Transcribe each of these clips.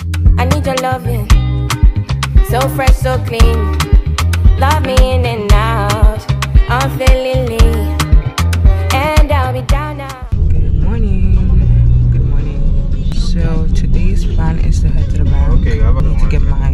I need your loving, so fresh, so clean. Love me in and out, unfailingly, and I'll be down now. Good morning. Good morning. So today's plan is to head to the bank. I need to get my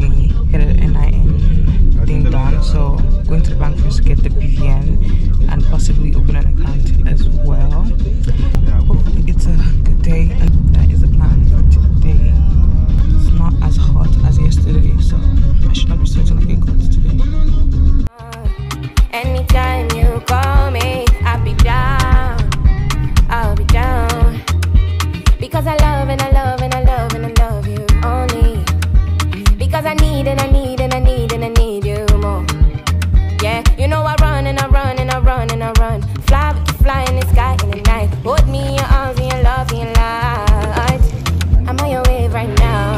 NIN thing done. So going to the bank first to get the BVN and possibly open an account as well. Hopefully it's a good day, and that is the plan for today. It's not as hot as yesterday, so I should not be sweating like a goat today. Anytime you call me, I'll be down. I'll be down. Because I love and I love and I love and I love you only. Because I need and I need and I need and I need you more. Yeah, you know I run and I run and I run and I run. Fly with you, fly in the sky in the night. Hold me in your arms and your love and your light. I'm on your wave right now.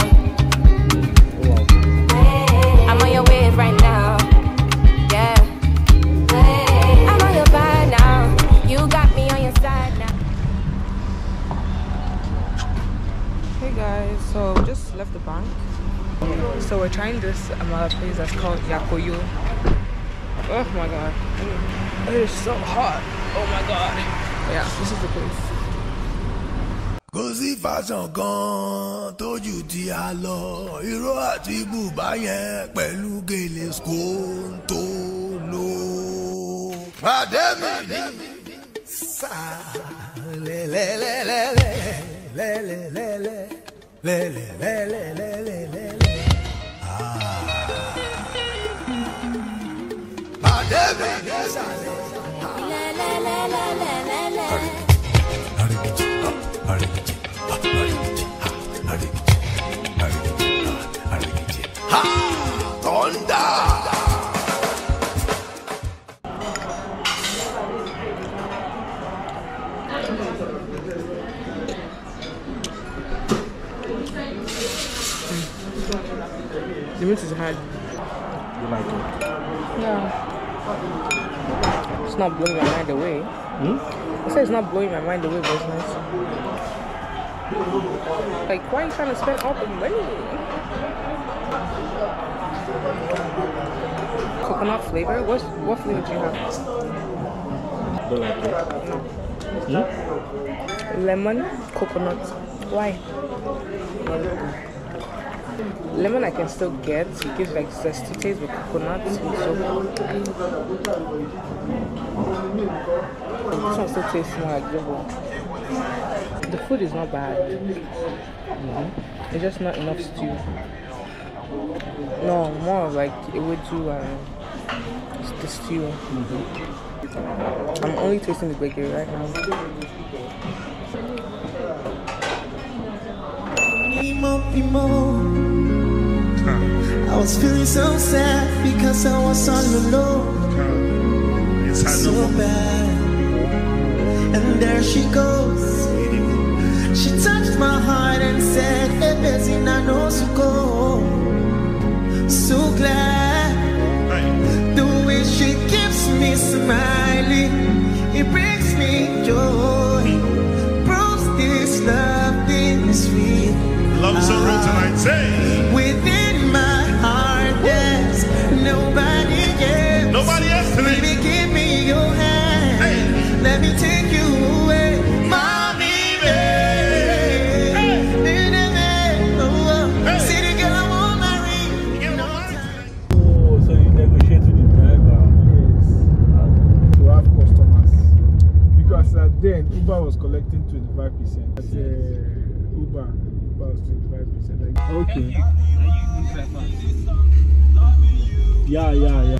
I'm on your wave right now. Yeah. I'm on your side now. You got me on your side now. Hey guys, so we just left the bank. So we're trying this AMALA place that's called Yakoyo. Oh my god, it is so hot. Oh my god. Yeah, this is the place. Gozi fashion gan tójú tí a lọ irọ́ àti bùbá yẹn pẹ̀lú gèlè skóńtó lò. Pàdé mi ní sáà lẹ́lẹ́lẹ́lẹ́lẹ́ lẹ́lẹ́lẹ́lẹ́ lẹ́lẹ́lẹ́lẹ́lẹ́. Pàdé mi ní sáà lẹ́lẹ́lẹ́lẹ́lẹ́. The meat is hard. You like it? Yeah. It's not blowing my mind away. I said it's not blowing my mind away, but it's nice. Like, why are you trying to spend all the money? Coconut flavor? What flavor do you have? You like it? No. Lemon, coconut. Why? Lemon I can still get. It gives like zesty taste, with coconut it's so good. This one still tastes more like double. The food is not bad. It's just not enough stew. No, more of like it would do the stew. I'm only tasting the bakery right now. I was feeling so sad because I was all alone. So bad. And there she goes. She touched my heart and said, hey, Bessie, I know so go. So glad. The way she keeps me smiling, it brings me joy. Proves this love is real. Love so real tonight, say. Within my heart, there's nobody else. Nobody else tonight. Baby, give me your hand. Hey. Let me take you away, mommy, baby. Hey. See the girl I won't marry. Oh, so you negotiate with the driver? Yes. To have customers. Because then Uber was collecting 25%. That's Uber was 25%. Like, okay. Yeah.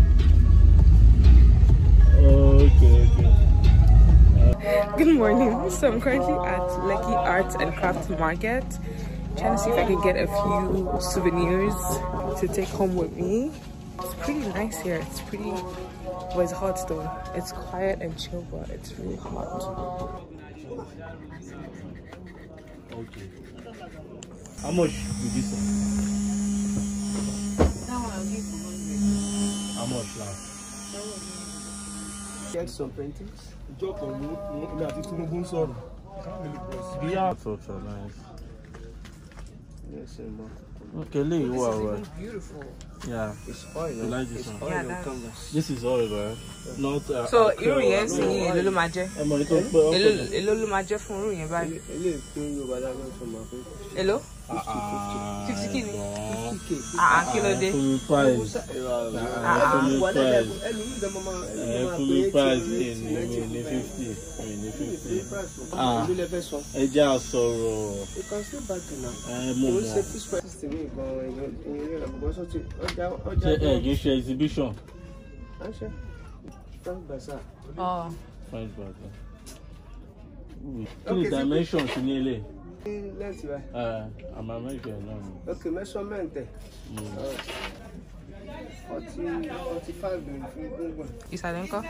Okay. Good morning. So I'm currently at Lekki Arts and Craft Market, trying to see if I can get a few souvenirs to take home with me. It's pretty nice here. It's pretty, well, it's hot though. It's quiet and chill, but it's really hot. Okay. How much did you say? That one I'll give 100. How much last? Get some paintings. Yeah, so nice. Okay, Lee, wow. Beautiful. Yeah. It's oil. You like this one? Oil Yeah, canvas. This is oil, right? Not. So, irú yẹn sì ní èló ló máa jẹ́? Èló ló máa jẹ́ fún irú yẹn báyìí? Èló? 50 kg. Kí ló dé? Full price. Full price in 50. Ẹja sọ̀rọ̀. You can still buy it now. Mo mọ̀. Ṣé ẹ kì í ṣe exhibition? Frank Bazaar. Oh. French bazaar. Kí ni dimension ti ní ilé? Let's buy. Àmà measure náà ni. Okay, measurement. 45 fún Ìsàlẹ̀ ńkọ́?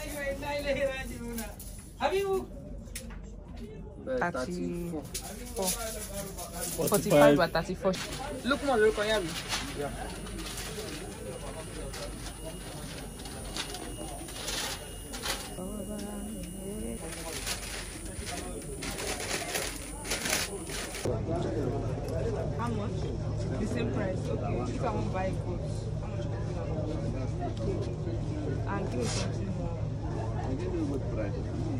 34. 45 by 34. Look more, look on you. Yeah. How much? The same price. Okay. If I want to buy goods, how much can I and give me something more. I give you a good price.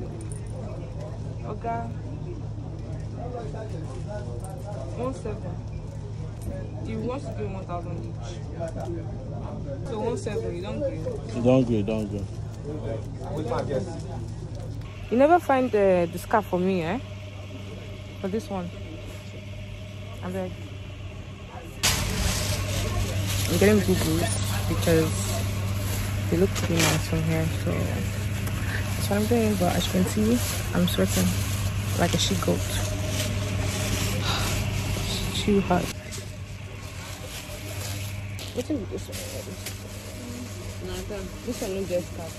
Okay. 17. You want to give 1,000 each. So 17, you don't give. Don't go. You never find the scarf for me, eh? For this one. I beg. I'm getting Google because they look pretty nice from here, so that's what I'm doing. But as you can see, I'm sweating like a she goat. It's too hot. What is this one? This one no get scarf.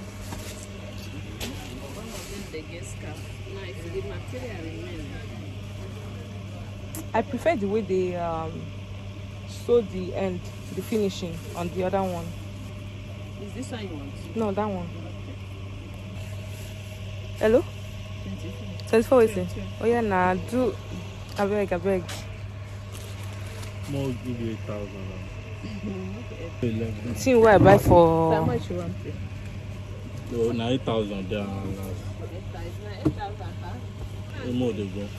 I prefer the way they sew the end, the finishing on the other one. Is this one you want? No, that one. Hello? 24 is it? Oh yeah, nah, do. I beg. More give you 8,000. See what I buy for. How much you want? No, 9,000 there. 8,000. More they go.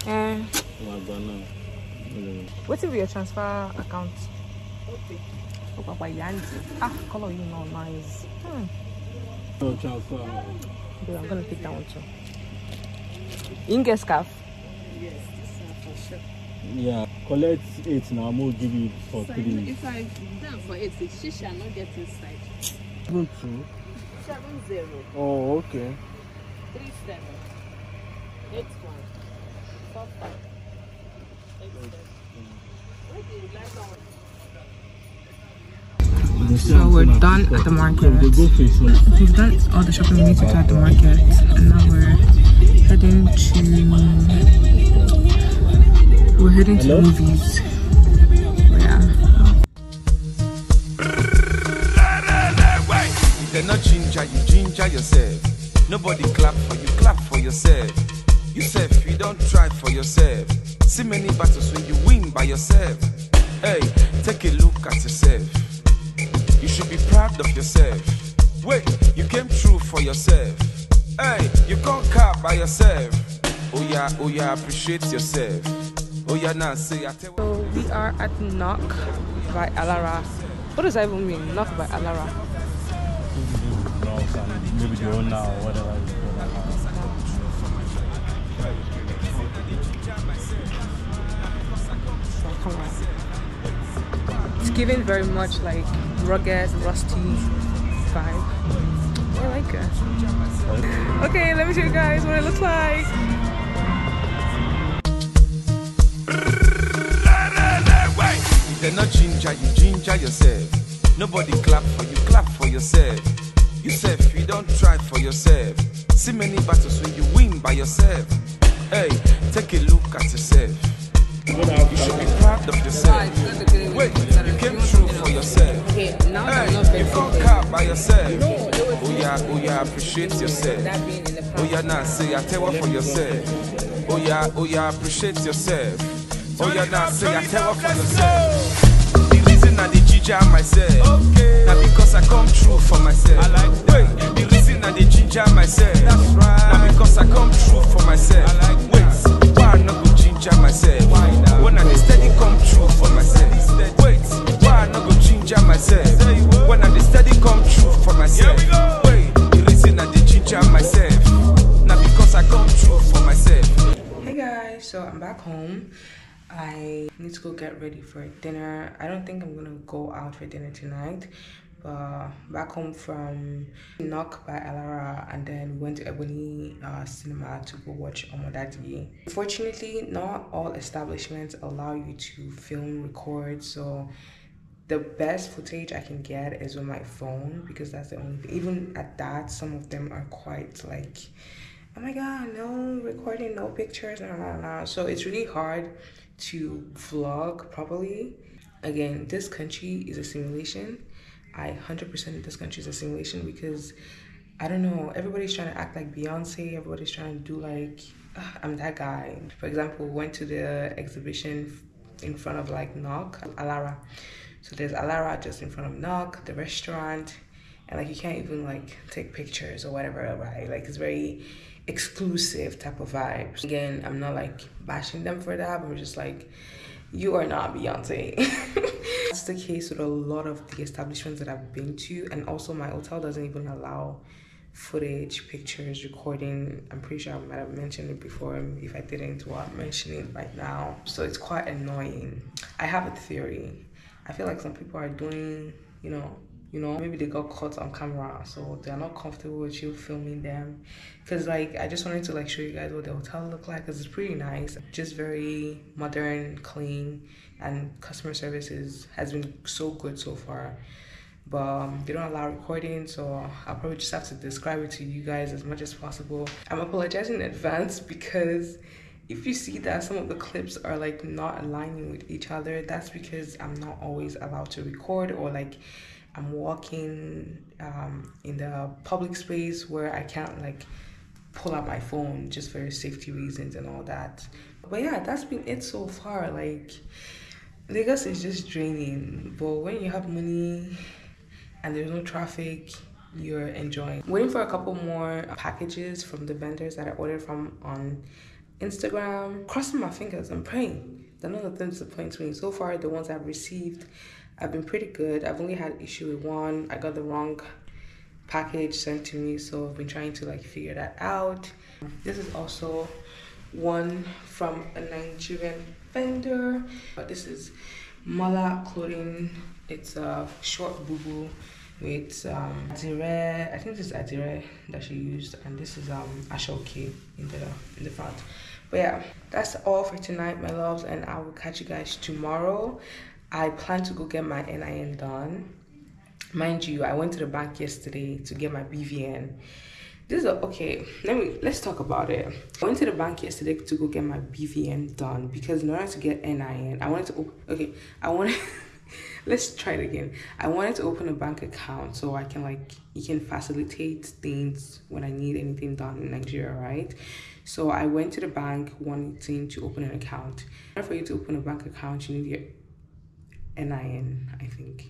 What will be your transfer account? Okay. Oh, Papa Yanzi. Color you know nice. No transfer. Dude, I'm gonna take that one too. You can get scarf. Yes, this one for sure. Yeah, collect 8 now. I'm gonna give you for 3. If I done for 8, she shall not get inside. 2. 70. Oh, okay. 37. 81. 45. 87. What do you like that one? So we're done at the market. We've done all the shopping we need to do at the market, and now we're heading to the movies. Yeah. They're not ginger, you ginger yourself. Nobody clap for yourself. Yourself, you don't try for yourself. See many battles when you win by yourself. Hey, take a look at yourself. You should be proud of yourself. Wait, you came through for yourself. Hey, you can't car by yourself. Oh yeah, appreciate yourself. Oh yeah, now say I tell. So we are at Knock by Alara. What does that even mean? Knock by Alara. Maybe the owner or whatever. Come on. It's giving very much like rugged, rusty vibe. I like it. Okay, let me show you guys what it looks like. They're not ginger, you ginger yourself. Nobody clap for yourself. Yourself, you don't try for yourself. See many battles when you win by yourself. Hey, take a look at yourself. You should be proud of yourself. Wait, you came through for yourself. Okay, now hey, you can't car by yourself. Oh yeah, appreciate yourself. Oh yeah, now say I tell what for yourself. Oh yeah, appreciate yourself. Oh, you're not say I tell for yourself. The reason I dey ginger myself, now because I come true for myself. I like wait, the reason I dey ginger myself, that's right. Now because I come true for myself. I like wait, why I not go ginger myself? When I dey steady come true for myself. Wait, why I not go ginger myself? When I dey steady come true for myself. Wait, the reason I dey ginger myself, now because I come true for myself. Hey guys, so I'm back home. I need to go get ready for dinner. I don't think I'm gonna go out for dinner tonight, but back home from Knock by Alara, and then went to Ebony Cinema to go watch Omodadi. Unfortunately, not all establishments allow you to film, record, so the best footage I can get is with my phone, because that's the only thing. Even at that, some of them are quite like, oh my god, no recording, no pictures, no. So it's really hard to vlog properly. Again, this country is a simulation. I 100% this country is a simulation, because I don't know, everybody's trying to act like Beyonce, everybody's trying to do like, I'm that guy. For example, went to the exhibition in front of like Knock, Alara. So there's Alara just in front of Knock, the restaurant, and like you can't even like take pictures or whatever, right? Like it's very exclusive type of vibes. Again, I'm not like bashing them for that, but we're just like, you are not Beyonce. That's the case with a lot of the establishments that I've been to, and also my hotel doesn't even allow footage, pictures, recording. I'm pretty sure I might have mentioned it before. If I didn't, well, I'm mentioning it right now. So it's quite annoying. I have a theory. I feel like some people are doing, you know, maybe they got caught on camera, so they're not comfortable with you filming them. Because like, I just wanted to like show you guys what the hotel looked like, because it's pretty nice, just very modern, clean, and customer services has been so good so far. But they don't allow recording, so I'll probably just have to describe it to you guys as much as possible. I'm apologizing in advance, because if you see that some of the clips are like not aligning with each other, that's because I'm not always allowed to record, or like I'm walking in the public space where I can't like pull out my phone just for safety reasons and all that. But yeah, that's been it so far. Like, Lagos is just draining, but when you have money and there's no traffic, you're enjoying. Waiting for a couple more packages from the vendors that I ordered from on Instagram. Crossing my fingers, I'm praying that none of them disappoint me. So far, the ones I've received have been pretty good. I've only had issue with one. I got the wrong package sent to me, so I've been trying to like figure that out. This is also one from a Nigerian vendor, but this is Mala clothing. It's a short bubu with adire. I think this is adire that she used, and this is ashoke in the front. But yeah, that's all for tonight, my loves, and I will catch you guys tomorrow. I plan to go get my NIN done. Mind you, I went to the bank yesterday to get my BVN. Let's talk about it. I went to the bank yesterday to go get my BVN done, because in order to get NIN, I wanted to let's try it again. I wanted to open a bank account so I can you can facilitate things when I need anything done in Nigeria, right? So I went to the bank wanting to open an account. In order for you to open a bank account, you need your NIN, I think.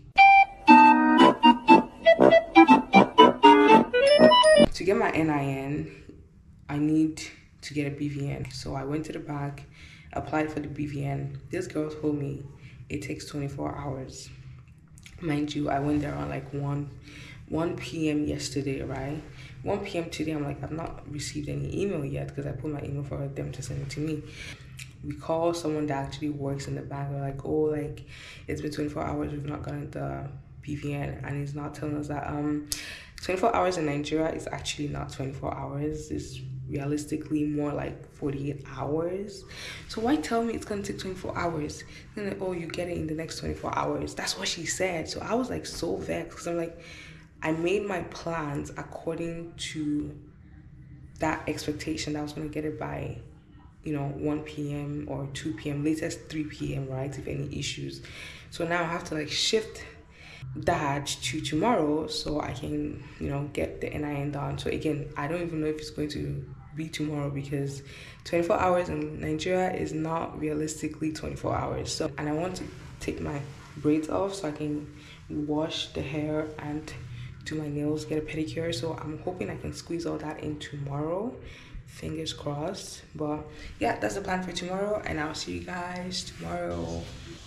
To get my NIN, I need to get a BVN. So I went to the bank, applied for the BVN. This girl told me it takes 24 hours. Mind you, I went there on like 1 p.m. yesterday, right? 1 p.m. today, I'm like, I've not received any email yet, because I put my email for them to send it to me. We call someone that actually works in the bank. We're like, oh, like, it's been 24 hours, we've not gotten the BVN, and he's not telling us that 24 hours in Nigeria is actually not 24 hours. It's realistically more like 48 hours. So why tell me it's gonna take 24 hours? Then like, oh, you get it in the next 24 hours. That's what she said. So I was like so vexed, because I'm like, I made my plans according to that expectation that I was gonna get it by 1 p.m. or 2 p.m., latest 3 p.m., right, if any issues. So now I have to like shift that to tomorrow so I can, get the NIN done. So again, I don't even know if it's going to be tomorrow, because 24 hours in Nigeria is not realistically 24 hours. So, and I want to take my braids off so I can wash the hair and do my nails, get a pedicure. So I'm hoping I can squeeze all that in tomorrow. Fingers crossed. But yeah, that's the plan for tomorrow, and I'll see you guys tomorrow.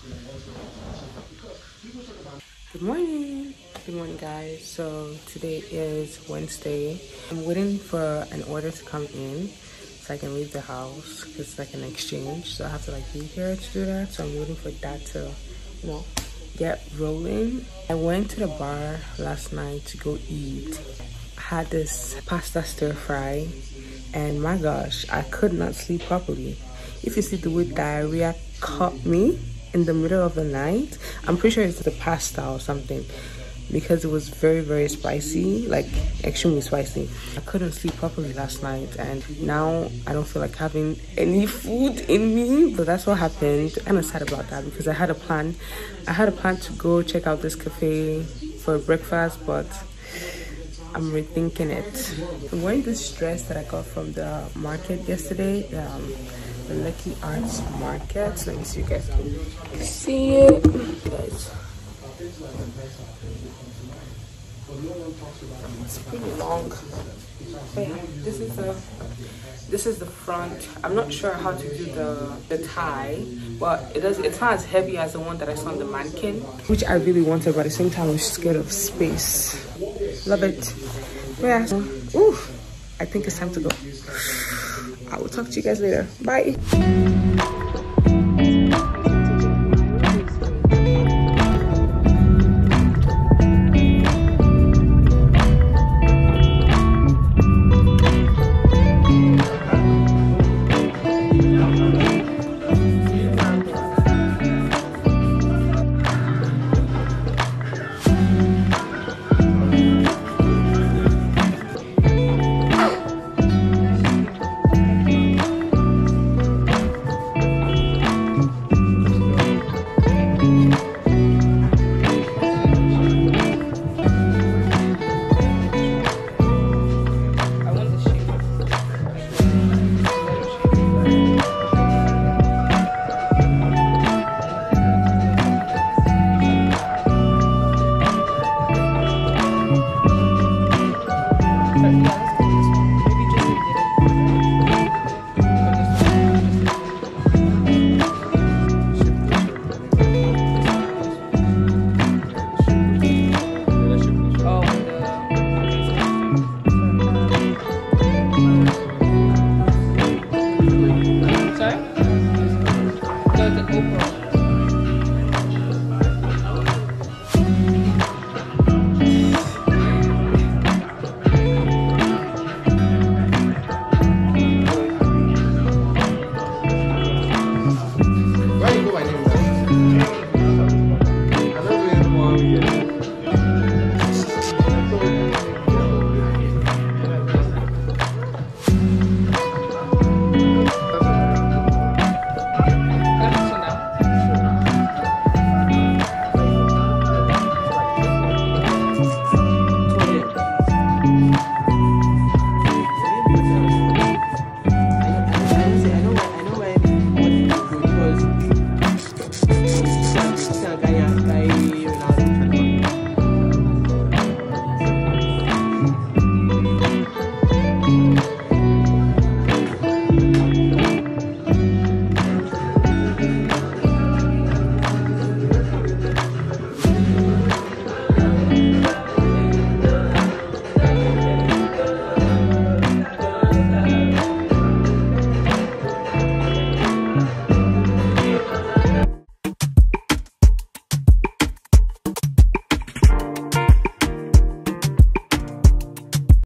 Good morning guys. So today is Wednesday. I'm waiting for an order to come in so I can leave the house, because it's like an exchange, so I have to like be here to do that. So I'm waiting for that to, you know, get rolling. I went to the bar last night to go eat. I had this pasta stir fry, and my gosh, I could not sleep properly. If you see the way diarrhea caught me in the middle of the night, I'm pretty sure it's the pasta or something, because it was very, very spicy, like extremely spicy. I couldn't sleep properly last night, and now I don't feel like having any food in me. But that's what happened. I'm sad about that, because I had a plan to go check out this cafe for breakfast, but I'm rethinking it. I'm wearing this dress that I got from the market yesterday, the Lekki Arts Market. Let me see if you guys can see it. Guys, it's pretty long. But yeah, this is the front. I'm not sure how to do the tie, but it's not as heavy as the one that I saw on the mannequin, which I really wanted, but at the same time I was scared of space. Love it. Yeah. Ooh, I think it's time to go. I will talk to you guys later. Bye.